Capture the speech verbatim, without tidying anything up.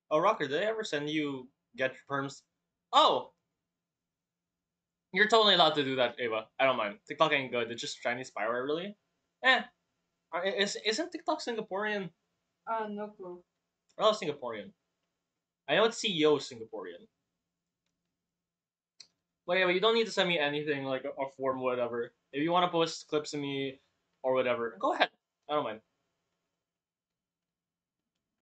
Oh, Rocker, did I ever send you get perms? Oh, you're totally allowed to do that, Ava. I don't mind. TikTok ain't good. It's just Chinese spyware, really. Eh, uh, is isn't TikTok Singaporean? Uh, no clue. Oh, Singaporean. I know its C E O is Singaporean. But yeah, but you don't need to send me anything like a, a form, whatever. If you want to post clips of me or whatever, go ahead. I don't mind.